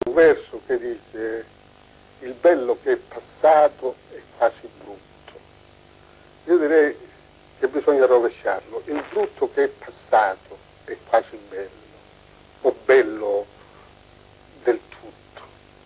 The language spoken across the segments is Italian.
un verso che dice: il bello che è passato è quasi brutto. Io direi che bisogna rovesciarlo: il brutto che è passato è quasi bello, o bello del tutto.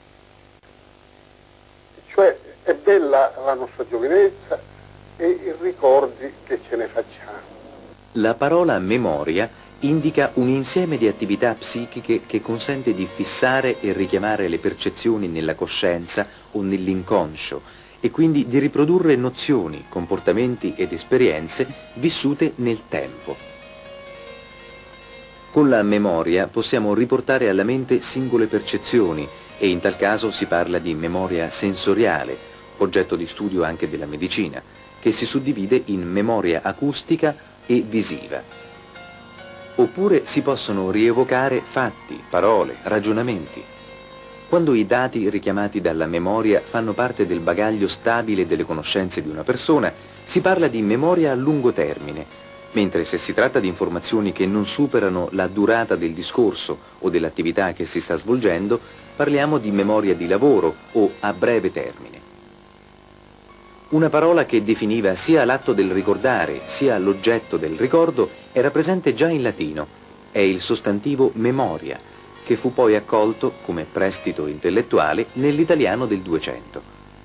Cioè è bella la nostra giovinezza e i ricordi che ce ne facciamo. La parola memoria indica un insieme di attività psichiche che consente di fissare e richiamare le percezioni nella coscienza o nell'inconscio e quindi di riprodurre nozioni, comportamenti ed esperienze vissute nel tempo. Con la memoria possiamo riportare alla mente singole percezioni e in tal caso si parla di memoria sensoriale, oggetto di studio anche della medicina, che si suddivide in memoria acustica e visiva. Oppure si possono rievocare fatti, parole, ragionamenti. Quando i dati richiamati dalla memoria fanno parte del bagaglio stabile delle conoscenze di una persona, si parla di memoria a lungo termine, mentre se si tratta di informazioni che non superano la durata del discorso o dell'attività che si sta svolgendo, parliamo di memoria di lavoro o a breve termine. Una parola che definiva sia l'atto del ricordare sia l'oggetto del ricordo era presente già in latino. È il sostantivo memoria, che fu poi accolto come prestito intellettuale nell'italiano del 200.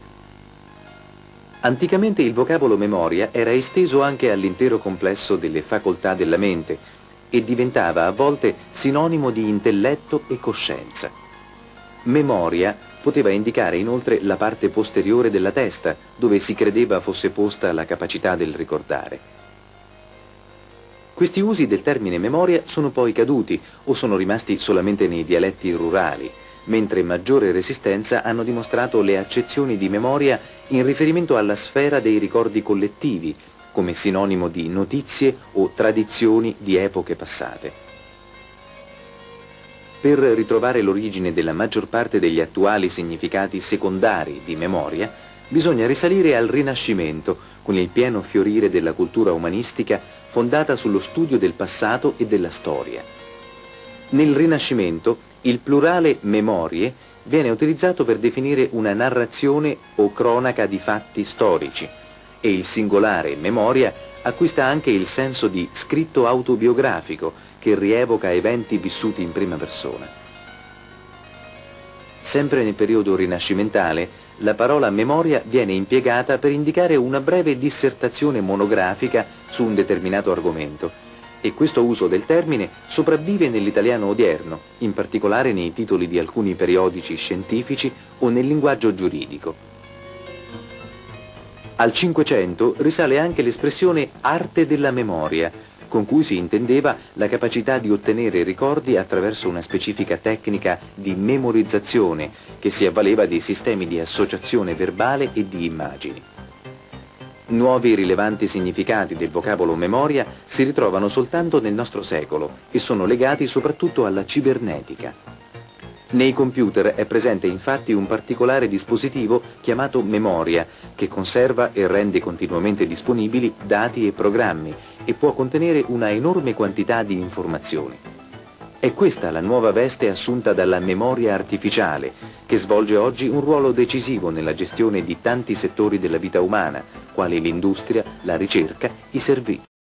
Anticamente il vocabolo memoria era esteso anche all'intero complesso delle facoltà della mente e diventava a volte sinonimo di intelletto e coscienza. Memoria poteva indicare inoltre la parte posteriore della testa, dove si credeva fosse posta la capacità del ricordare. Questi usi del termine memoria sono poi caduti o sono rimasti solamente nei dialetti rurali, mentre maggiore resistenza hanno dimostrato le accezioni di memoria in riferimento alla sfera dei ricordi collettivi, come sinonimo di notizie o tradizioni di epoche passate. Per ritrovare l'origine della maggior parte degli attuali significati secondari di memoria, bisogna risalire al Rinascimento, con il pieno fiorire della cultura umanistica fondata sullo studio del passato e della storia. Nel Rinascimento, il plurale memorie viene utilizzato per definire una narrazione o cronaca di fatti storici, e il singolare memoria acquista anche il senso di scritto autobiografico che rievoca eventi vissuti in prima persona. Sempre nel periodo rinascimentale, la parola memoria viene impiegata per indicare una breve dissertazione monografica su un determinato argomento, e questo uso del termine sopravvive nell'italiano odierno, in particolare nei titoli di alcuni periodici scientifici o nel linguaggio giuridico. Al Cinquecento risale anche l'espressione arte della memoria, con cui si intendeva la capacità di ottenere ricordi attraverso una specifica tecnica di memorizzazione che si avvaleva dei sistemi di associazione verbale e di immagini. Nuovi rilevanti significati del vocabolo memoria si ritrovano soltanto nel nostro secolo e sono legati soprattutto alla cibernetica. Nei computer è presente infatti un particolare dispositivo chiamato memoria, che conserva e rende continuamente disponibili dati e programmi e può contenere una enorme quantità di informazioni. È questa la nuova veste assunta dalla memoria artificiale, che svolge oggi un ruolo decisivo nella gestione di tanti settori della vita umana, quali l'industria, la ricerca, i servizi.